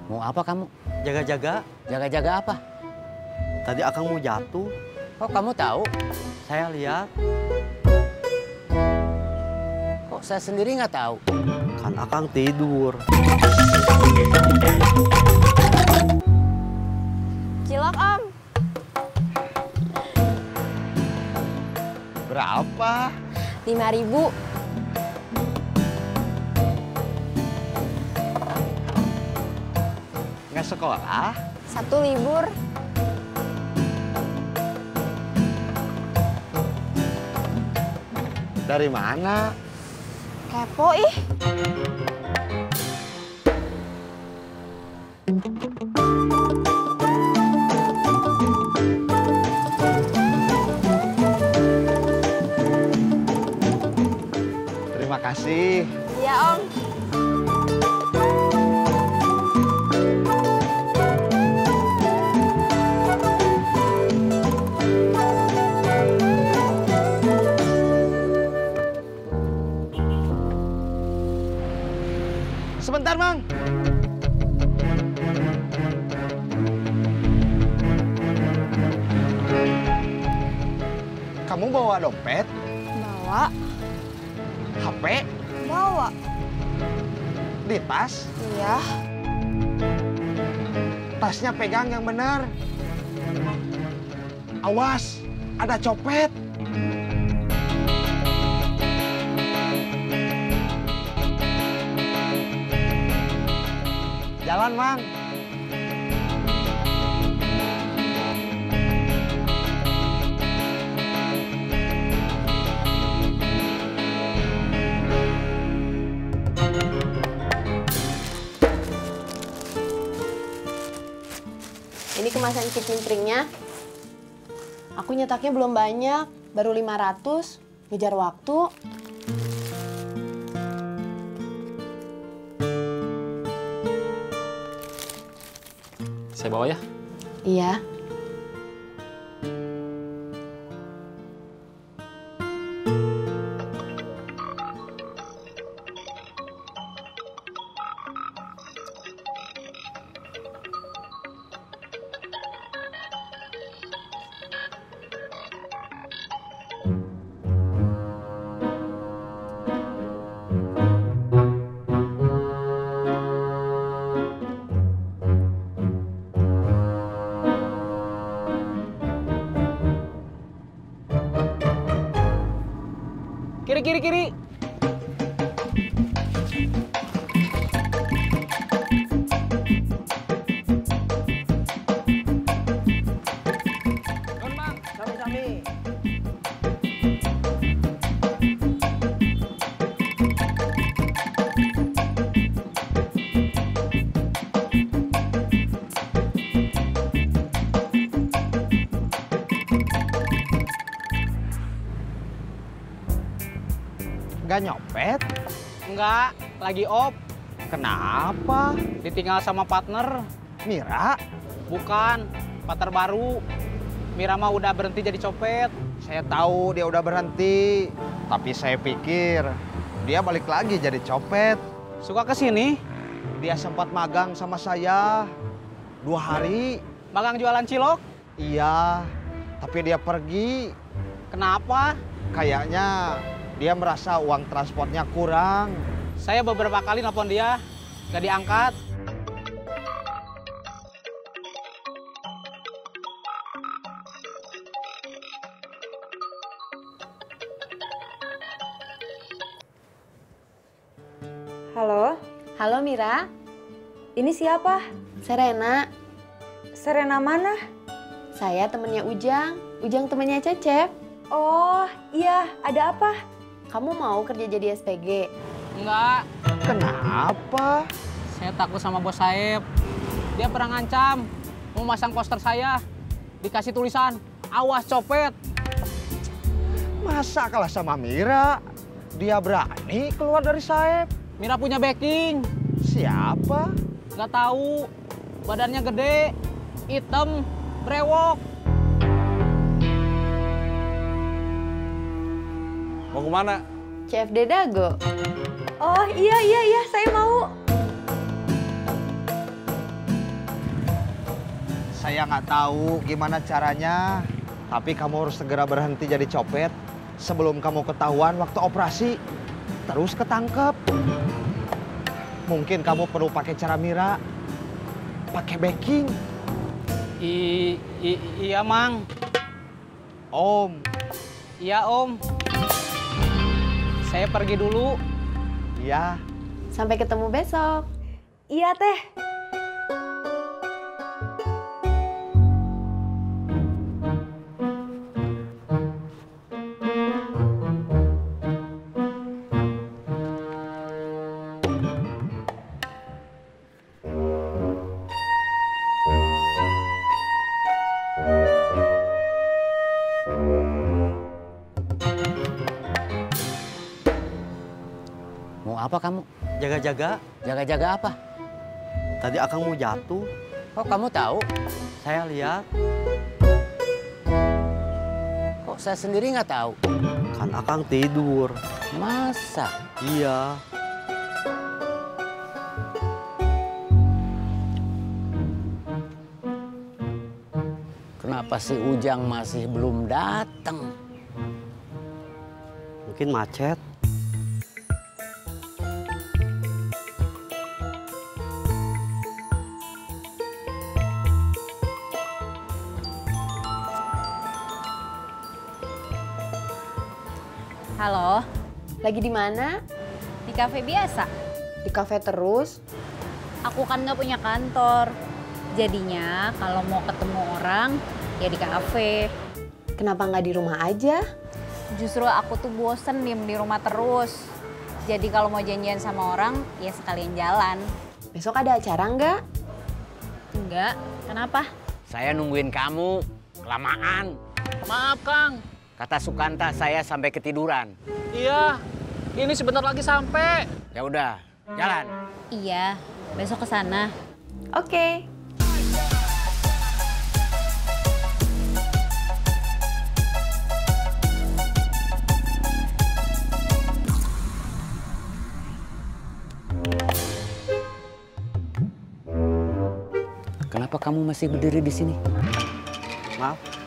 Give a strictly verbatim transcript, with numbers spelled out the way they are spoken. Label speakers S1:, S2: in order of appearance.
S1: Mau apa kamu?
S2: Jaga-jaga.
S1: Jaga-jaga apa?
S2: Tadi Akang mau jatuh.
S1: Kok kamu tahu?
S2: Saya lihat.
S1: Kok saya sendiri nggak tahu?
S2: Kan Akang tidur.
S3: Cilok, Om.
S2: Berapa?
S3: lima ribu.
S2: Nggak sekolah?
S3: Satu libur.
S2: Dari mana?
S3: Kepo ih.
S2: Terima kasih.
S3: Iya, Om.
S2: Sebentar, Mang. Kamu bawa dompet?
S3: Bawa.
S2: H P?
S3: Bawa.
S2: Di tas?
S3: Iya.
S2: Tasnya pegang yang benar. Awas, ada copet. Jalan, Mang.
S3: Ini kemasan kicimpringnya. Aku nyetaknya belum banyak, baru lima ratus. Ngejar waktu.
S4: Saya bawa ya?
S3: Iya.
S4: Kiri, kiri, kiri.
S2: Don, Mang. Sami-sami. Nggak nyopet?
S4: Enggak, lagi off.
S2: Kenapa?
S4: Ditinggal sama partner.
S2: Mira?
S4: Bukan, partner baru. Mira mah udah berhenti jadi copet.
S2: Saya tahu dia udah berhenti. Tapi saya pikir dia balik lagi jadi copet.
S4: Suka kesini,
S2: Dia sempat magang sama saya dua hari.
S4: magang jualan cilok.
S2: Iya, tapi dia pergi.
S4: Kenapa?
S2: Kayaknya dia merasa uang transportnya kurang.
S4: Saya beberapa kali nelpon dia, gak diangkat.
S5: Halo,
S3: Halo Mira,
S5: ini siapa?
S3: Serena.
S5: Serena mana?
S3: Saya temennya Ujang. Ujang temennya Cecep.
S5: Oh, iya, ada apa?
S3: Kamu mau kerja jadi S P G?
S4: Enggak,
S2: Kenapa?
S4: saya takut sama bos Saeb. Dia pernah ngancam, mau masang poster saya. Dikasih tulisan, awas copet.
S2: Masa kalah sama Mira? Dia berani keluar dari Saeb?
S4: Mira punya backing.
S2: Siapa?
S4: Nggak tahu, badannya gede, hitam, brewok.
S6: Mau kemana?
S3: C F D Dago.
S5: Oh, iya, iya, iya, saya mau.
S2: Saya nggak tahu gimana caranya, tapi kamu harus segera berhenti jadi copet sebelum kamu ketahuan waktu operasi, terus ketangkep. Mungkin kamu perlu pakai cara Mira, pakai backing.
S4: I, i, iya, Mang.
S2: Om,
S4: Iya, Om. Saya pergi dulu.
S2: iya.
S3: Sampai ketemu besok.
S5: Iya, Teh.
S1: Mau apa kamu?
S6: Jaga-jaga,
S1: Jaga-jaga apa?
S6: tadi akang mau jatuh.
S1: Kok kamu tahu?
S6: Saya lihat,
S1: Kok saya sendiri nggak tahu?
S6: kan akang tidur.
S1: Masa?
S6: Iya,
S1: Kenapa si Ujang masih belum datang?
S6: mungkin macet.
S7: Halo,
S3: Lagi di mana?
S7: di kafe biasa.
S3: Di kafe terus?
S7: Aku kan nggak punya kantor. Jadinya kalau mau ketemu orang, ya di kafe.
S3: Kenapa nggak di rumah aja?
S7: Justru aku tuh bosen diem di rumah terus. Jadi kalau mau janjian sama orang, ya sekalian jalan.
S3: Besok ada acara nggak?
S7: Enggak, kenapa?
S1: Saya nungguin kamu. Kelamaan.
S4: Maaf, Kang.
S1: Kata Sukanta saya sampai ketiduran.
S4: Iya, ini sebentar lagi sampai.
S1: Ya udah, jalan.
S7: Iya, besok ke sana.
S3: Oke.
S1: Kenapa kamu masih berdiri di sini?
S6: Maaf,